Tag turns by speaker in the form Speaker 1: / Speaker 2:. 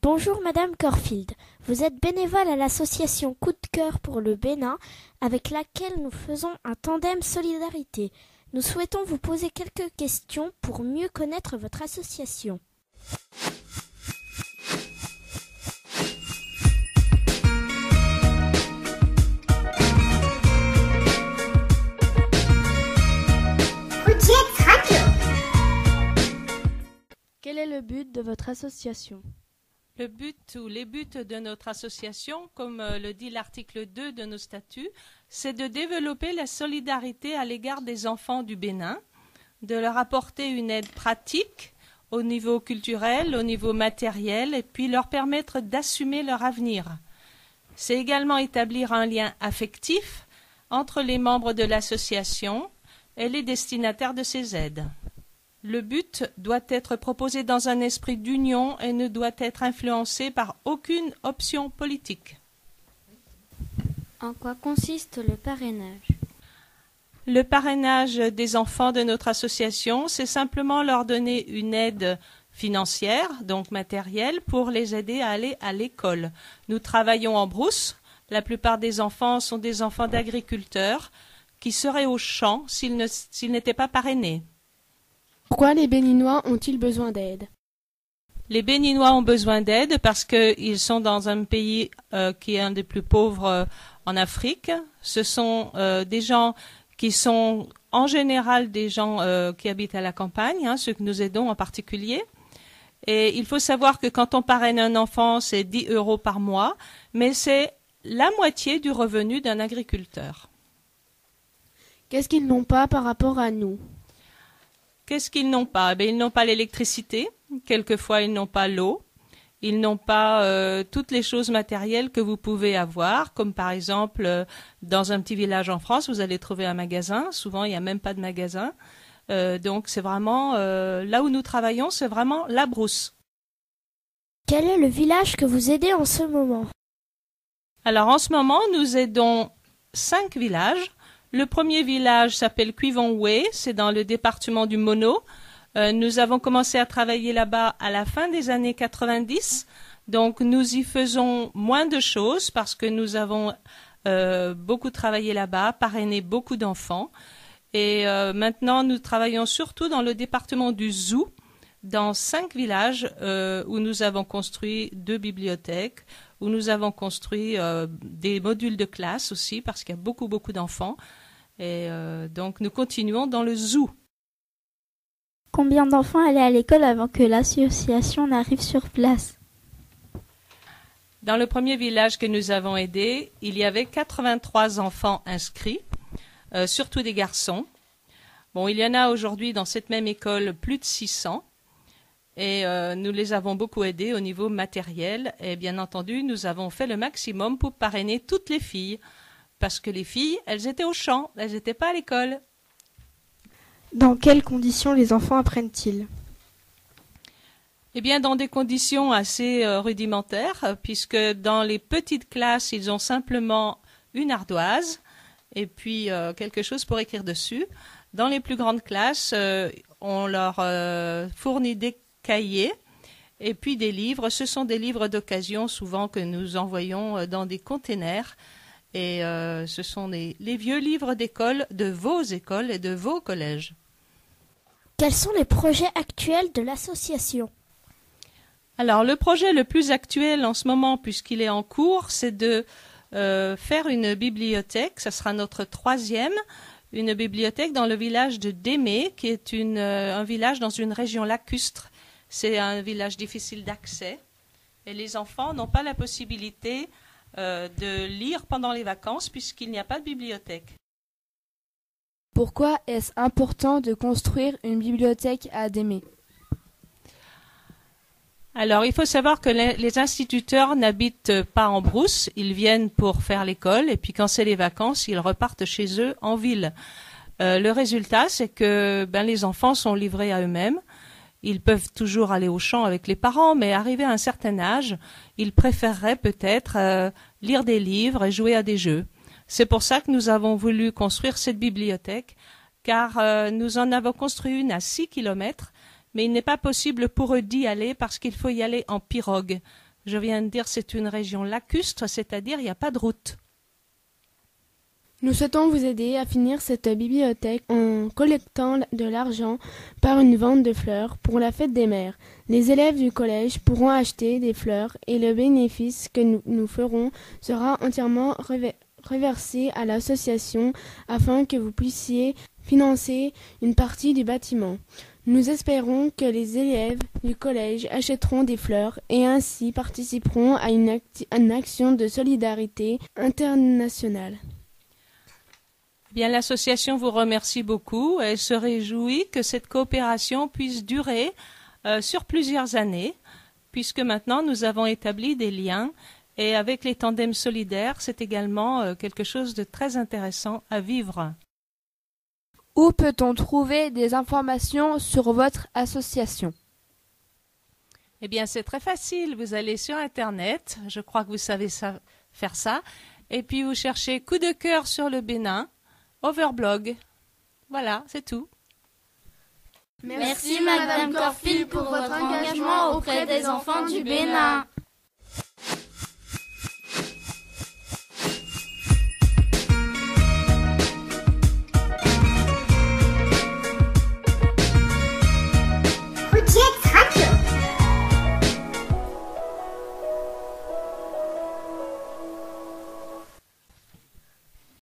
Speaker 1: Bonjour Madame Corfield, vous êtes bénévole à l'association Coup de cœur pour le Bénin avec laquelle nous faisons un tandem solidarité. Nous souhaitons vous poser quelques questions pour mieux connaître votre association.
Speaker 2: Quel est le but de votre association ?
Speaker 3: Le but ou les buts de notre association, comme le dit l'article 2 de nos statuts, c'est de développer la solidarité à l'égard des enfants du Bénin, de leur apporter une aide pratique au niveau culturel, au niveau matériel, et puis leur permettre d'assumer leur avenir. C'est également établir un lien affectif entre les membres de l'association et les destinataires de ces aides. Le but doit être proposé dans un esprit d'union et ne doit être influencé par aucune option politique.
Speaker 2: En quoi consiste le parrainage ?
Speaker 3: Le parrainage des enfants de notre association, c'est simplement leur donner une aide financière, donc matérielle, pour les aider à aller à l'école. Nous travaillons en brousse. La plupart des enfants sont des enfants d'agriculteurs qui seraient au champ s'ils n'étaient pas parrainés.
Speaker 2: Pourquoi les Béninois ont-ils besoin d'aide ?
Speaker 3: Les Béninois ont besoin d'aide parce qu'ils sont dans un pays qui est un des plus pauvres en Afrique. Ce sont des gens qui sont en général des gens qui habitent à la campagne, ceux que nous aidons en particulier. Et il faut savoir que quand on parraine un enfant, c'est 10 € par mois, mais c'est la moitié du revenu d'un agriculteur.
Speaker 2: Qu'est-ce qu'ils n'ont pas par rapport à nous ?
Speaker 3: Qu'est-ce qu'ils n'ont pas ? Ils n'ont pas l'électricité, quelquefois ils n'ont pas l'eau, ils n'ont pas toutes les choses matérielles que vous pouvez avoir, comme par exemple dans un petit village en France, vous allez trouver un magasin, souvent il n'y a même pas de magasin, donc c'est vraiment, là où nous travaillons, c'est vraiment la brousse.
Speaker 1: Quel est le village que vous aidez en ce moment ?
Speaker 3: Alors en ce moment, nous aidons 5 villages. Le premier village s'appelle Cuivonoué, c'est dans le département du Mono. Nous avons commencé à travailler là-bas à la fin des années 90, donc nous y faisons moins de choses parce que nous avons beaucoup travaillé là-bas, parrainé beaucoup d'enfants. Et maintenant, nous travaillons surtout dans le département du Zou, dans 5 villages où nous avons construit 2 bibliothèques, où nous avons construit des modules de classe aussi parce qu'il y a beaucoup d'enfants. Et donc nous continuons dans le Zou.
Speaker 1: Combien d'enfants allaient à l'école avant que l'association n'arrive sur place ?
Speaker 3: Dans le premier village que nous avons aidé, il y avait 83 enfants inscrits, surtout des garçons. Bon, il y en a aujourd'hui dans cette même école plus de 600 et nous les avons beaucoup aidés au niveau matériel et bien entendu nous avons fait le maximum pour parrainer toutes les filles parce que les filles, elles étaient au champ, elles n'étaient pas à l'école.
Speaker 2: Dans quelles conditions les enfants apprennent-ils ?
Speaker 3: Eh bien, dans des conditions assez rudimentaires, puisque dans les petites classes, ils ont simplement une ardoise et puis quelque chose pour écrire dessus. Dans les plus grandes classes, on leur fournit des cahiers et puis des livres. Ce sont des livres d'occasion souvent que nous envoyons dans des containers. Et ce sont les vieux livres d'école de vos écoles et de vos collèges.
Speaker 1: Quels sont les projets actuels de l'association ?
Speaker 3: Alors, le projet le plus actuel en ce moment, puisqu'il est en cours, c'est de faire une bibliothèque. Ça sera notre 3e, une bibliothèque dans le village de Démé, qui est un village dans une région lacustre. C'est un village difficile d'accès. Et les enfants n'ont pas la possibilité de lire pendant les vacances, puisqu'il n'y a pas de bibliothèque.
Speaker 2: Pourquoi est-ce important de construire une bibliothèque à Démé ?
Speaker 3: Alors, il faut savoir que les instituteurs n'habitent pas en brousse, ils viennent pour faire l'école et puis quand c'est les vacances, ils repartent chez eux en ville. Le résultat, c'est que les enfants sont livrés à eux-mêmes. Ils peuvent toujours aller au champ avec les parents, mais arrivé à un certain âge, ils préféreraient peut-être lire des livres et jouer à des jeux. C'est pour ça que nous avons voulu construire cette bibliothèque, car nous en avons construit une à 6 kilomètres, mais il n'est pas possible pour eux d'y aller parce qu'il faut y aller en pirogue. Je viens de dire c'est une région lacustre, c'est-à-dire il n'y a pas de route.
Speaker 2: Nous souhaitons vous aider à finir cette bibliothèque en collectant de l'argent par une vente de fleurs pour la fête des mères. Les élèves du collège pourront acheter des fleurs et le bénéfice que nous ferons sera entièrement reversé à l'association afin que vous puissiez financer une partie du bâtiment. Nous espérons que les élèves du collège achèteront des fleurs et ainsi participeront à une action de solidarité internationale.
Speaker 3: Bien, l'association vous remercie beaucoup et se réjouit que cette coopération puisse durer sur plusieurs années, puisque maintenant nous avons établi des liens et avec les tandems solidaires, c'est également quelque chose de très intéressant à vivre.
Speaker 2: Où peut-on trouver des informations sur votre association?
Speaker 3: Eh bien, c'est très facile. Vous allez sur Internet, je crois que vous savez faire ça, et puis vous cherchez Coup de cœur sur le Bénin, Overblog. Voilà, c'est tout.
Speaker 4: Merci Madame Corfield pour votre engagement auprès des enfants du Bénin.